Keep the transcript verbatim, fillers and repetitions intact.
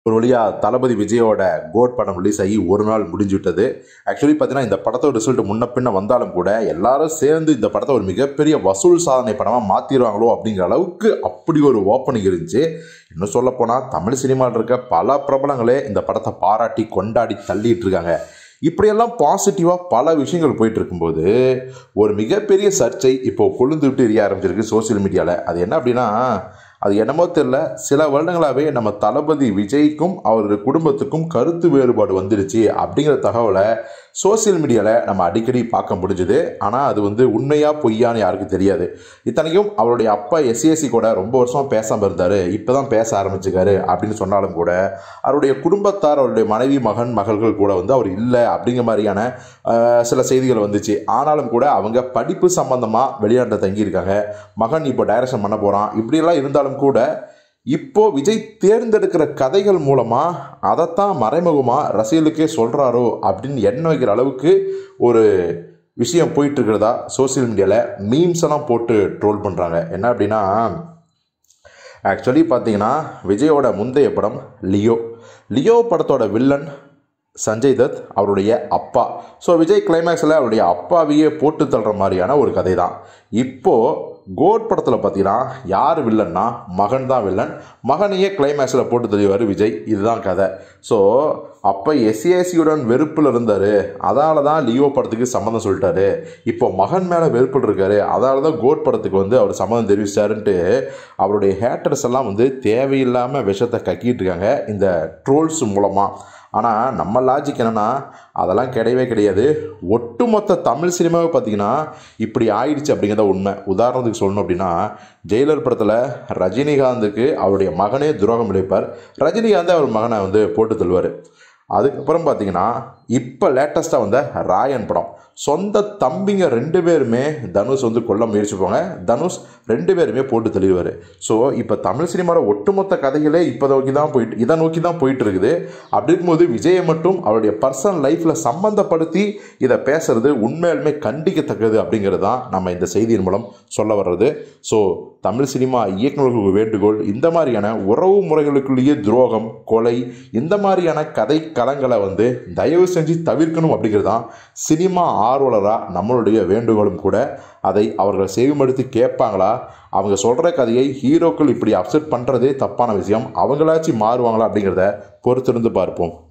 ஒரு வழியாக தளபதி விஜயோட கோட் படம் ரிலீஸ் ஆகி ஒரு நாள் முடிஞ்சு விட்டது. ஆக்சுவலி பார்த்தீங்கன்னா இந்த படத்தோட ரிசல்ட் முன்ன பின்ன வந்தாலும் கூட எல்லாரும் சேர்ந்து இந்த படத்தை ஒரு மிகப்பெரிய வசூல் சாதனை படமாக மாற்றிடுவாங்களோ அப்படிங்கிற அளவுக்கு அப்படி ஒரு ஓப்பனிங் இருந்துச்சு. இன்னும் சொல்லப்போனால் தமிழ் சினிமாவில் இருக்க பல பிரபலங்களே இந்த படத்தை பாராட்டி கொண்டாடி தள்ளிட்டு இருக்காங்க. இப்படியெல்லாம் பாசிட்டிவாக பல விஷயங்கள் போயிட்டு இருக்கும்போது ஒரு மிகப்பெரிய சர்ச்சை இப்போ கொழுந்து விட்டு எரிய ஆரம்பிச்சிருக்கு சோசியல் மீடியாவில். அது என்ன அப்படின்னா, அது என்னமோ தெரியல, சில வருடங்களாகவே நம்ம தளபதி விஜய்க்கும் அவருடைய குடும்பத்துக்கும் கருத்து வேறுபாடு வந்துடுச்சு அப்படிங்கிற தகவலை சோசியல் மீடியாவில் நம்ம அடிக்கடி பார்க்க முடிஞ்சுது. ஆனால் அது வந்து உண்மையாக பொய்யான்னு யாருக்கும் தெரியாது. இத்தனைக்கும் அவருடைய அப்பா எஸ்ஏசி கூட ரொம்ப வருஷமாக பேசாமல் இருந்தார், இப்போ தான் பேச ஆரம்பிச்சிருக்காரு அப்படின்னு சொன்னாலும் கூட அவருடைய குடும்பத்தார், அவருடைய மனைவி, மகன், மகள்கள் கூட வந்து அவர் இல்லை அப்படிங்கிற மாதிரியான சில செய்திகள் வந்துச்சு. ஆனாலும் கூட அவங்க படிப்பு சம்பந்தமாக வெளிநாட்டில் தங்கியிருக்காங்க, மகன் இப்போ டைரக்ஷன் பண்ண போகிறான், இப்படியெல்லாம் இருந்தாலும் கூட இப்போ விஜய் தேர்ந்தெடுக்கிற கதைகள் மூலமா அதைத்தான் மறைமுகமா ரசிகர்களுக்கே சொல்றாரோ அப்படின்னு எண்ண வைக்கிற அளவுக்கு ஒரு விஷயம் போயிட்டு இருக்கிறதா சோசியல் மீடியால மீம்ஸ் எல்லாம் போட்டு ட்ரோல் பண்றாங்க. என்ன அப்படின்னா, ஆக்சுவலி பார்த்தீங்கன்னா விஜயோட முந்தைய படம் லியோ லியோ படத்தோட வில்லன் சஞ்சய் தத் அவருடைய அப்பா. ஸோ விஜய் கிளைமேக்ஸில் அவருடைய அப்பாவையே போட்டு தள்ளுற மாதிரியான ஒரு கதை தான். இப்போது கோட் படத்தில் பார்த்தீங்கன்னா யார் வில்லன்னா மகன் தான் வில்லன், மகனையே கிளைமேக்ஸில் போட்டு தள்ளிவார் விஜய். இதுதான் கதை. ஸோ அப்போ எஸ்ஏசியுடன் வெறுப்பில் இருந்தார், அதனால தான் லியோ படத்துக்கு சம்மந்தம் சொல்லிட்டாரு. இப்போ மகன் மேலே வெறுப்பில் இருக்காரு, அதனால தான் கோட் படத்துக்கு வந்து அவர் சம்மந்தம் தெரிவிச்சாருன்ட்டு அவருடைய ஹேட்டர்ஸ் எல்லாம் வந்து தேவையில்லாமல் விஷத்தை கக்கிட்டு இருக்காங்க இந்த ட்ரோல்ஸ் மூலமாக. ஆனால் நம்ம லாஜிக் என்னென்னா, அதெல்லாம் கிடையவே கிடையாது. ஒட்டுமொத்த தமிழ் சினிமாவை பார்த்திங்கன்னா இப்படி ஆயிடுச்சு அப்படிங்கிறத உண்மை. உதாரணத்துக்கு சொல்லணும் அப்படின்னா, ஜெயிலர் படத்தில் ரஜினிகாந்துக்கு அவருடைய மகனே துரோகம் இழைப்பார், ரஜினிகாந்த் அவர் மகனை வந்து போட்டு தள்ளுவார். அதுக்கப்புறம் பார்த்திங்கன்னா இப்போ லேட்டஸ்ட்டாக வந்த ராயன் படம், சொந்த தம்பிங்க ரெண்டு பேருமே தனுஷ் வந்து கொல்ல முயற்சிப்பாங்க, தனுஷ் ரெண்டு பேருமே போட்டு தள்ளிடுவார். ஸோ இப்போ தமிழ் சினிமாவோட ஒட்டுமொத்த கதைகளே இப்போ நோக்கி தான் போயிட்டு இதை நோக்கி தான் போயிட்டு இருக்குது. அப்படி இருக்கும்போது விஜயை மட்டும் அவருடைய பர்சனல் லைஃப்பில் சம்மந்தப்படுத்தி இதை பேசுறது உண்மையாலுமே கண்டிக்கத்தக்கது அப்படிங்கிறது தான் நம்ம இந்த செய்தியின் மூலம் சொல்ல வர்றது. ஸோ தமிழ் சினிமா இயக்குநர்களுக்கு வேண்டுகோள், இந்த மாதிரியான உறவு முறைகளுக்குள்ளேயே துரோகம், கொலை, இந்த மாதிரியான கதை களங்களை வந்து தயவு செஞ்சு தவிர்க்கணும் அப்படிங்கிறது தான் சினிமா ஆர்வலராக நம்மளுடைய வேண்டுகோளும் கூட. அதை அவர்கள் செவிமடுத்து கேட்பாங்களா? அவங்க சொல்கிற கதையை ஹீரோக்கள் இப்படி அப்செட் பண்ணுறதே தப்பான விஷயம், அவங்களாச்சும் மாறுவாங்களா அப்படிங்கிறத பொறுத்திருந்து பார்ப்போம்.